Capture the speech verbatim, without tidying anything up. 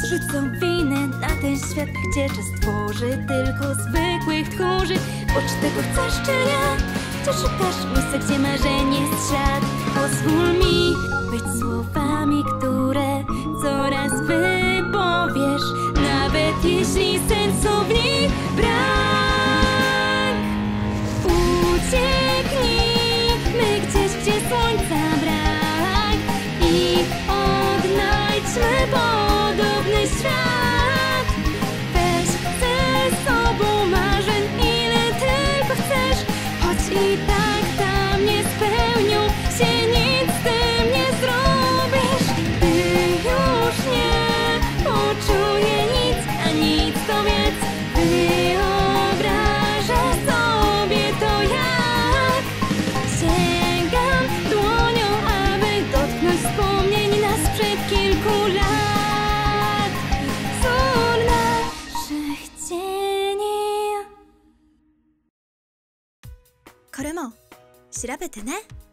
Rzucą winę na ten świat, gdzie czas tworzy tylko zwykłych tchórzy. Poczty chcesz czy nie? Wciąż szukasz miejsca, gdzie marzenie jest ślad. Pozwól mi być słowami, które coraz wypowiesz, nawet jeśli sensu w nich brak. Ucieknijmy gdzieś, gdzie słońca brak i odnajdźmy podobny świat. Weź ze sobą marzeń, ile tylko chcesz, choć i tak tam nie spełnią się, nic z tym nie zrobisz. Ty już nie poczuję nic, a nic to wiedz. Wyobrażę sobie to, jak sięgam dłonią, aby dotknąć wspomnień nas sprzed kilku lat. Wzór naszych cieni. これも調べてね。